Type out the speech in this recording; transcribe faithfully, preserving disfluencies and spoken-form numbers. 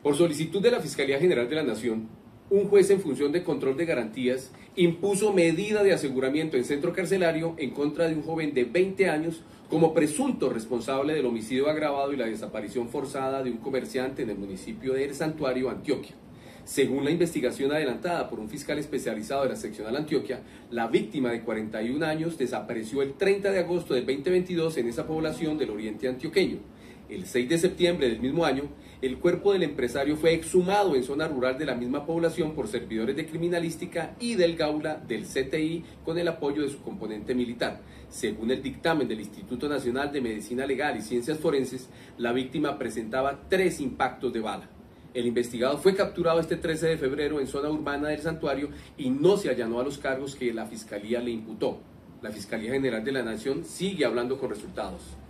Por solicitud de la Fiscalía General de la Nación, un juez en función de control de garantías impuso medida de aseguramiento en centro carcelario en contra de un joven de veinte años como presunto responsable del homicidio agravado y la desaparición forzada de un comerciante en el municipio de El Santuario, Antioquia. Según la investigación adelantada por un fiscal especializado de la seccional Antioquia, la víctima de cuarenta y un años desapareció el treinta de agosto del dos mil veintidós en esa población del oriente antioqueño. El seis de septiembre del mismo año, el cuerpo del empresario fue exhumado en zona rural de la misma población por servidores de criminalística y del Gaula del C T I con el apoyo de su componente militar. Según el dictamen del Instituto Nacional de Medicina Legal y Ciencias Forenses, la víctima presentaba tres impactos de bala. El investigado fue capturado este trece de febrero en zona urbana del Santuario y no se allanó a los cargos que la Fiscalía le imputó. La Fiscalía General de la Nación sigue hablando con resultados.